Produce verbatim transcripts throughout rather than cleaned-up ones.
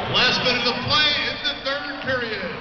Last minute of play in the third period.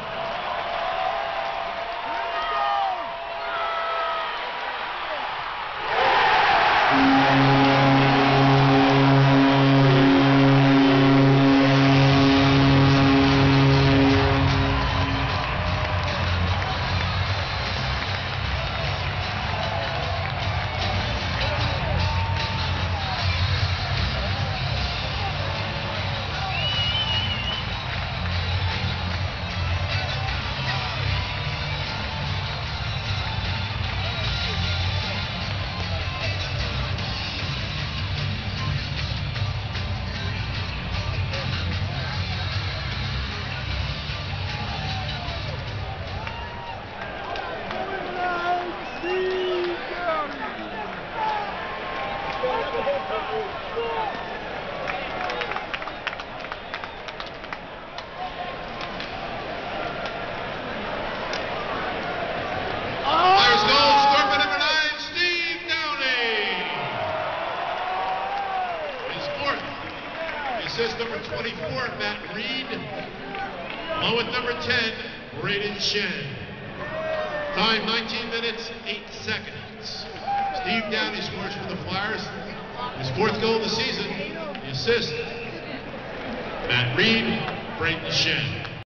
Players goal, scorer number nine, Steve Downie. His fourth. Assist number twenty-four, Matt Reed. Along with number ten, Braden Shen. Time nineteen minutes, eight seconds. Steve Downie scores for the Flyers. His fourth goal of the season. The assist, Matt Reed, Braden Shen.